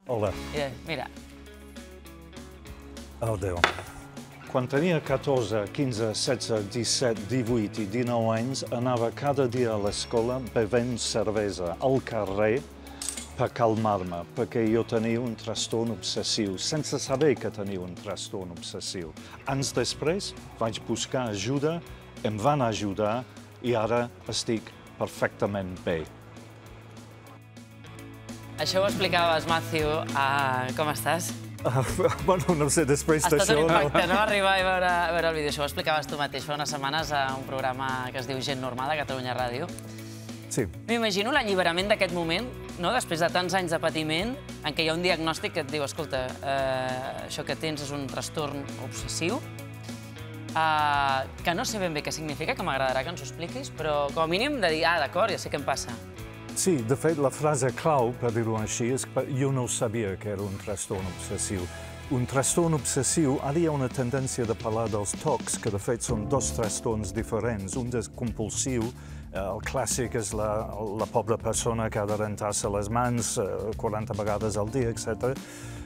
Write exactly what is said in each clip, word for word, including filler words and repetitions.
Hola. Eh, mira. Oh, Déu. Quan tenia catorze, quinze, setze, disset, divuit i dinou anys, anava cada dia a l'escola bevent cervesa al carrer per calmar-me, perquè jo tenia un trastorn obsessiu, sense saber que tenia un trastorn obsessiu. Anys després vaig buscar ajuda, em van ajudar i ara estic perfectament bé. Això ho explicaves, Matthew. Uh, com estàs? Uh, bueno, no sé, després d'això... Ha estat un impacte, no?, arribar i veure, veure el vídeo. Això ho explicaves tu mateix fa unes setmanes a un programa que es diu Gent Normal, a Catalunya Ràdio. Sí. M'imagino l'alliberament d'aquest moment, no?, després de tants anys de patiment, en què hi ha un diagnòstic que et diu, escolta, eh, això que tens és un trastorn obsessiu, eh, que no sé ben bé què significa, que m'agradarà que ens ho expliquis, però com a mínim de dir, ah, d'acord, ja sé què em passa. Sí, de fet, la frase clau, per dir-ho així, és que jo no sabia que era un trastorn obsessiu. Un trastorn obsessiu, ara hi ha una tendència de parlar dels tocs, que de fet són dos trastorns diferents. Un és compulsiu, el clàssic és la, la pobra persona que ha de rentar-se les mans quaranta vegades al dia, etcètera.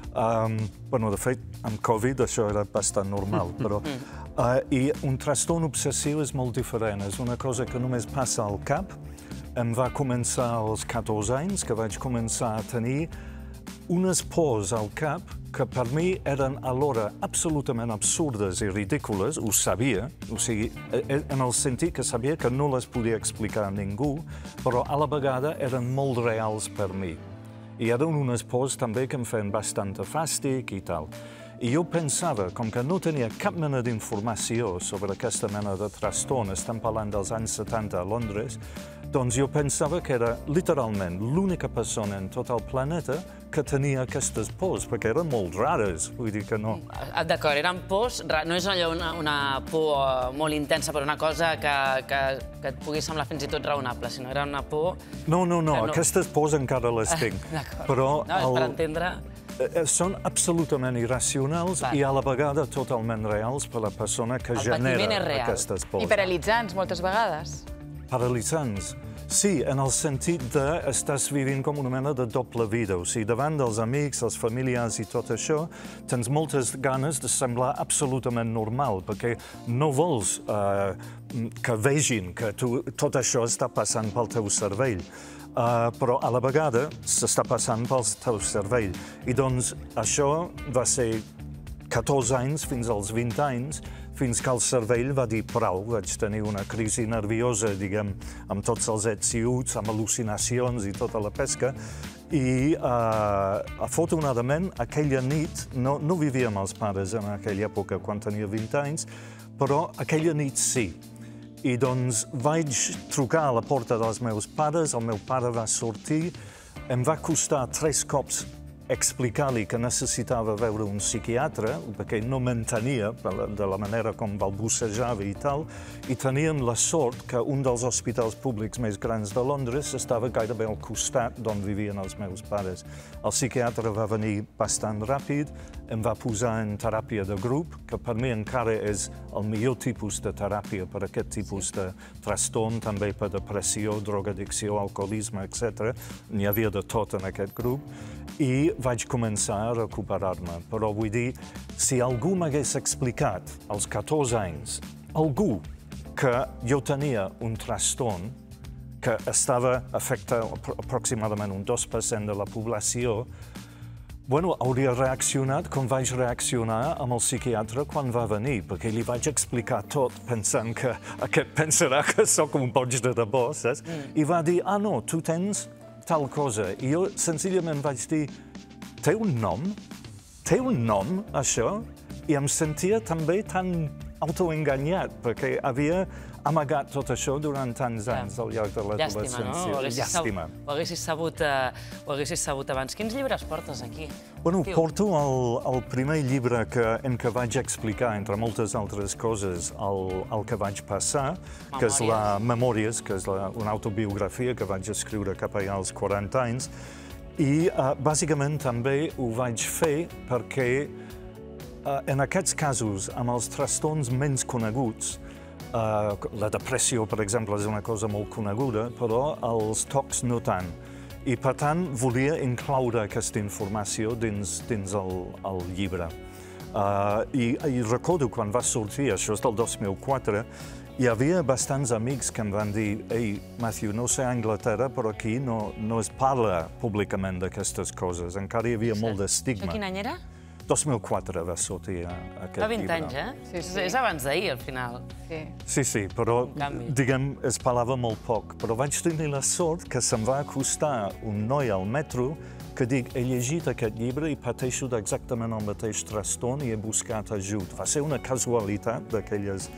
Um, bueno, de fet, amb Covid això era bastant normal, però... Uh, I un trastorn obsessiu és molt diferent. És una cosa que només passa al cap. Em va començar als catorze anys, que vaig començar a tenir unes pors al cap que per mi eren alhora absolutament absurdes i ridícules, ho sabia, o sigui, en el sentit que sabia que no les podia explicar a ningú, però a la vegada eren molt reals per mi. I eren unes pors també que em feien bastant fàstic i tal. I jo pensava, com que no tenia cap mena d'informació sobre aquesta mena de trastorn, estem parlant dels anys setanta a Londres, doncs jo pensava que era literalment l'única persona en tot el planeta que tenia aquestes pors, perquè eren molt rares, vull dir que no. D'acord, eren pors, no és allò una, una por molt intensa per una cosa que, que, que et pugui semblar fins i tot raonable, sinó era una por... No, no, no, no... aquestes pors encara les tinc. D'acord, però no, és per entendre... Són absolutament irracionals i a la vegada totalment reals per la persona que genera aquestes pors. I paralitzants, moltes vegades. Paralitzants. Sí, en el sentit de estàs vivint com una mena de doble vida. O sigui, davant dels amics, els familiars i tot això, tens moltes ganes de semblar absolutament normal, perquè no vols eh, que vegin que tu, tot això està passant pel teu cervell. Uh, però a la vegada s'està passant pel teu cervell. I doncs això va ser catorze anys fins als vint anys, fins que el cervell va dir prou. Vaig tenir una crisi nerviosa, diguem, amb tots els ets i uts, amb al·lucinacions i tota la pesca. I uh, afortunadament aquella nit, no, no vivia amb els pares en aquella època quan tenia vint anys, però aquella nit sí. I doncs vaig trucar a la porta dels meus pares, el meu pare va sortir, em va costar tres cops explicar-li que necessitava veure un psiquiatre, perquè no m'entenia de la manera com balbucejava i tal, i teníem la sort que un dels hospitals públics més grans de Londres estava gairebé al costat d'on vivien els meus pares. El psiquiatre va venir bastant ràpid, em va posar en teràpia de grup, que per mi encara és el millor tipus de teràpia per aquest tipus de trastorn, també per depressió, drogadicció, alcoholisme, etcètera. N'hi havia de tot en aquest grup. I vaig començar a recuperar-me. Però vull dir, si algú m'hagués explicat als catorze anys, algú que jo tenia un trastorn que estava afectant aproximadament un dos per cent de la població, bueno, hauria reaccionat com vaig reaccionar amb el psiquiatre quan va venir, perquè li vaig explicar tot pensant que aquest pensarà que sóc un boig de debò, saps? I va dir, ah no, tu tens tal cosa. I jo senzillament vaig dir, té un nom? Té un nom, això? I em sentia també tan autoenganyat, perquè havia amagat tot això durant tants anys al llarg de l'adolescència. Llàstima, no? Llàstima. Ho haguessis sabut, ho haguessis sabut abans. Quins llibres portes aquí? Bueno, porto el, el primer llibre que, en què vaig explicar, entre moltes altres coses, el, el que vaig passar, que és la Memòries, que és la, una autobiografia que vaig escriure cap allà als quaranta anys, i uh, bàsicament també ho vaig fer perquè uh, en aquests casos, amb els trastorns menys coneguts, Uh, la depressió, per exemple, és una cosa molt coneguda, però els tocs no tant. I, per tant, volia incloure aquesta informació dins, dins el, el llibre. Uh, i, I recordo quan va sortir, això és del dos mil quatre, hi havia bastants amics que em van dir «Ei, Matthew, no sé a Anglaterra, però aquí no, no es parla públicament d'aquestes coses». Encara hi havia molt d'estigma. Això quin any era? dos mil quatre va sortir aquest llibre. Fa vint anys, eh? Sí, sí. És abans d'ahir, al final. Sí. Sí, sí, però, canvi. diguem, es parlava molt poc. Però vaig tenir la sort que se'm va acostar un noi al metro que dic, he llegit aquest llibre i pateixo d'exactament el mateix trastorn i he buscat ajut. Va ser una casualitat d'aquelles...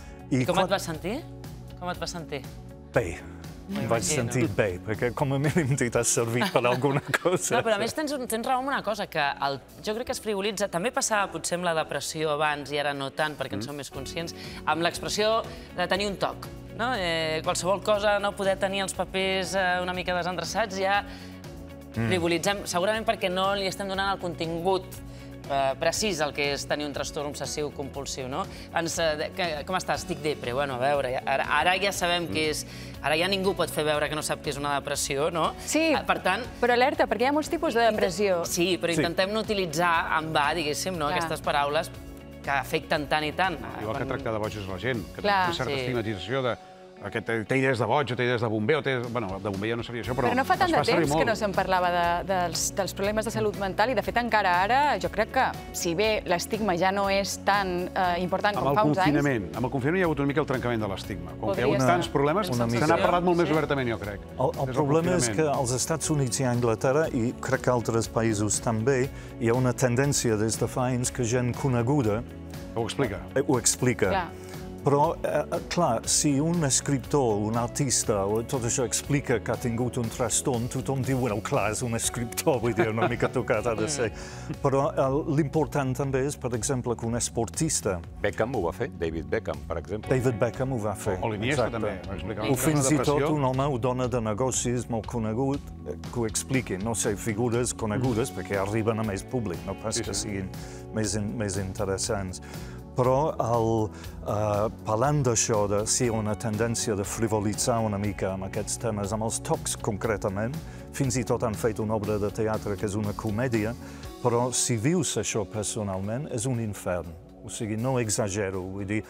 I com et vas sentir? Com et vas sentir? Bé. Em vaig sentir bé, perquè com a mínim t'ha servit per alguna cosa. No, però a més tens, tens raó en una cosa, que el, jo crec que es frivolitza, també passava potser amb la depressió abans i ara no tant, perquè en som més conscients, amb l'expressió de tenir un toc. No? Eh, qualsevol cosa, no poder tenir els papers eh, una mica desendreçats, ja frivolitzem, segurament perquè no li estem donant el contingut eh, precís el que és tenir un trastorn obsessiu compulsiu, no? Ens, eh, que, com estàs? Estic depre. Bueno, a veure, ara, ara ja sabem que és... Ara ja ningú pot fer veure que no sap que és una depressió, no? Sí, per tant, però alerta, perquè hi ha molts tipus de depressió. Sí, però intentem no utilitzar en va, diguéssim, no? Clar. Aquestes paraules que afecten tant i tant. Igual que tractar de bojos la gent, que té Clar. una certa Sí. estigmatització de que té, té idees de boig o té idees de bomber, o té... Bueno, de bomber ja no seria això, però... Però no fa tant es de servir temps que molt. no se'n parlava de, dels, dels problemes de salut mental i, de fet, encara ara, jo crec que, si bé l'estigma ja no és tan eh, important com Amb el fa uns anys... confinament, amb el confinament hi ha hagut una mica el trencament de l'estigma. Com que hi ha hagut Podria tants ser. problemes, Una se mica. n'ha parlat molt més Sí. obertament, jo crec. El, el Des del problema és que confinament. als Estats Units i a Anglaterra, i crec que altres països també, hi ha una tendència des de fa anys que gent coneguda Ho explica. eh, ho explica. Clar. Però, eh, clar, si un escriptor, un artista, o tot això explica que ha tingut un trastorn, tothom diu, bueno, clar, és un escriptor, vull dir, una mica tocat ha de ser. Però eh, l'important també és, per exemple, que un esportista, Beckham ho va fer, David Beckham, per exemple. David Beckham ho va fer. O l'Iniesta exacte. també, va explicar. O fins i tot depressió. un home o dona de negocis molt conegut eh, que ho expliqui. No sé, figures conegudes, perquè arriben a més públic, no pas Sí, que sí. siguin més, in, més interessants. Però el, eh, parlant d'això, de si hi ha una tendència de frivolitzar una mica amb aquests temes, amb els tocs concretament, fins i tot han fet una obra de teatre que és una comèdia, però si vius això personalment és un infern. O sigui, no exagero, vull dir,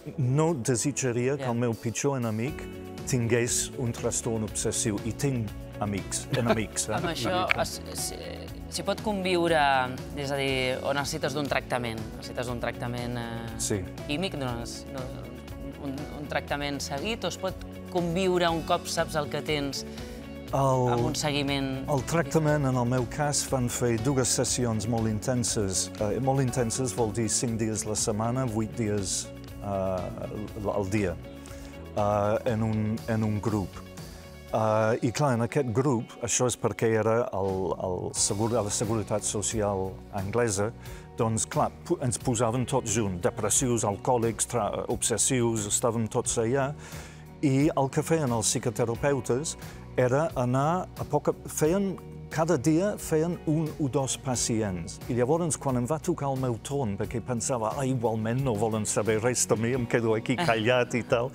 no desitjaria que el meu pitjor enemic tingués un trastorn obsessiu, i tinc amics, enemics. Eh? amb això es, si, si pot conviure, és a dir, o necessites d'un tractament, necessites d'un tractament eh, Sí. químic, doncs, no, un, un tractament seguit, o es pot conviure un cop saps el que tens El, amb un seguiment... el tractament, en el meu cas, van fer dues sessions molt intenses. Eh, molt intenses vol dir cinc dies la setmana, vuit dies eh, al dia, eh, en, un, en un grup. Uh, I clar, en aquest grup, això és perquè era el, el segur, la Seguretat Social anglesa, doncs clar, ens posaven tots junts, depressius, alcohòlics, obsessius, estàvem tots allà, i el que feien els psicoterapeutes era anar a poc a... Feien, cada dia feien un o dos pacients. I llavors, quan em va tocar el meu torn, perquè pensava, ah, igualment no volen saber res de mi, em quedo aquí callat i tal,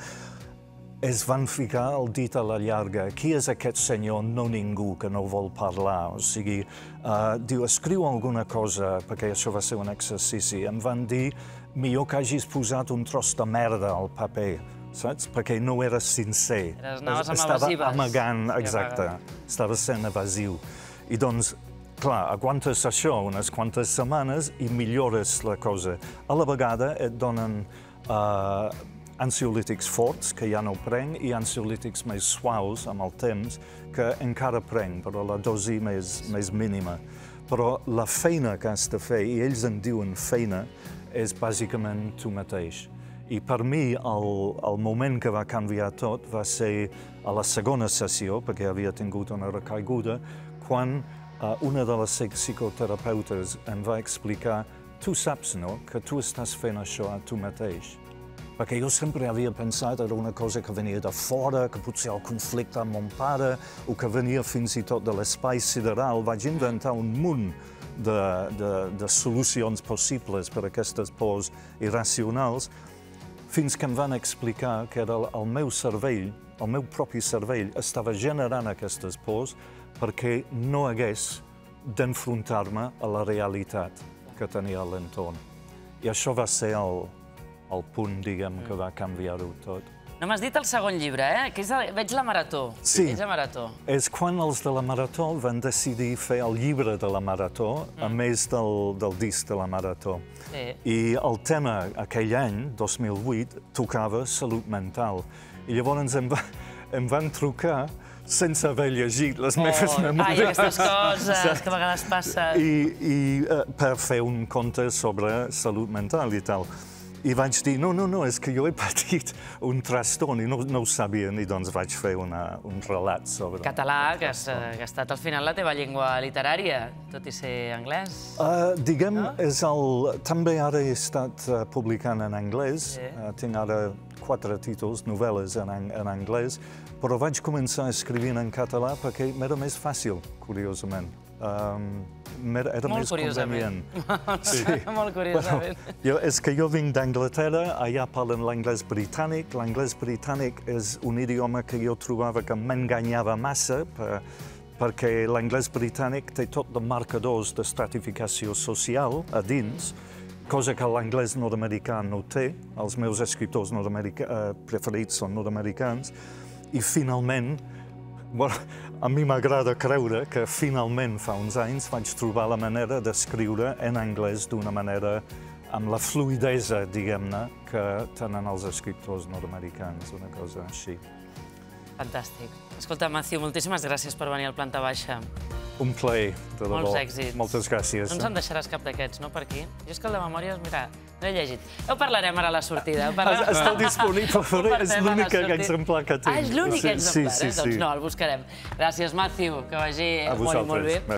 es van ficar el dit a la llarga. Qui és aquest senyor? No ningú, que no vol parlar. O sigui, uh, diu, escriu alguna cosa, perquè això va ser un exercici. Em van dir, millor que hagis posat un tros de merda al paper, saps? Perquè no eres sincer. Eres, anaves amb Estava evasives. amagant, Sí, exacte. Estava sent evasiu. I doncs, clar, aguantes això unes quantes setmanes i millores la cosa. A la vegada et donen uh, ansiolítics forts, que ja no prenc, i ansiolítics més suaus, amb el temps, que encara prenc, però la dosi més, més mínima. Però la feina que has de fer, i ells en diuen feina, és bàsicament tu mateix. I per mi, el, el moment que va canviar tot va ser a la segona sessió, perquè havia tingut una recaiguda, quan uh, una de les psicoterapeutes em va explicar, tu saps, no?, que tu estàs fent això a tu mateix. Perquè jo sempre havia pensat que era una cosa que venia de fora, que potser el conflicte amb mon pare, o que venia fins i tot de l'espai sideral. Vaig inventar un munt de, de, de solucions possibles per a aquestes pors irracionals, fins que em van explicar que era el, el meu cervell, el meu propi cervell, estava generant aquestes pors perquè no hagués d'enfrontar-me a la realitat que tenia a l'entorn. I això va ser el, el punt, diguem, que va canviar-ho tot. No m'has dit el segon llibre, eh? Que és el... Veig la Marató. Sí. Veig la Marató. És quan els de la Marató van decidir fer el llibre de la Marató, a més del, del disc de la Marató. Sí. I el tema aquell any, dos mil vuit, tocava salut mental. I llavors em, va, em van trucar sense haver llegit les meves memòries. Ai, aquestes coses que a vegades passen. I, i uh, per fer un conte sobre salut mental i tal. I vaig dir, no, no, no, és que jo he patit un trastorn i no, no ho sabien, i doncs vaig fer una, un relat sobre... Català, que has, que ha estat al final la teva llengua literària, tot i ser anglès. Uh, diguem, no? és el... També ara he estat uh, publicant en anglès. Sí. Uh, tinc ara quatre títols, novel·les en, en anglès, però vaig començar escrivint en català perquè m'era més fàcil, curiosament. Um, era Molt més curiosament. convenient. Sí. Molt curiosament. Bueno, jo, és que jo vinc d'Anglaterra, allà parlen l'anglès britànic. L'anglès britànic és un idioma que jo trobava que m'enganyava massa, per, perquè l'anglès britànic té tot de marcadors d'estratificació social a dins, cosa que l'anglès nord-americà no té. Els meus escriptors eh, preferits són nord-americans. I finalment, bueno, a mi m'agrada creure que finalment fa uns anys vaig trobar la manera d'escriure en anglès d'una manera amb la fluidesa, diguem-ne, que tenen els escriptors nord-americans, una cosa així. Fantàstic. Escolta, Matthew, moltíssimes gràcies per venir al Planta Baixa. Un plaer, de debò. Molts èxits. Moltes gràcies. No ens en deixaràs cap d'aquests, no, per aquí? Jo és que el de memòries, mira, no he llegit. Ja ho parlarem ara a la sortida. Està disponible, però és l'únic exemplar que tinc. Ah, és l'únic exemplar, sí, sí, eh? Doncs no, el buscarem. Gràcies, Matthew, que vagi molt i molt bé.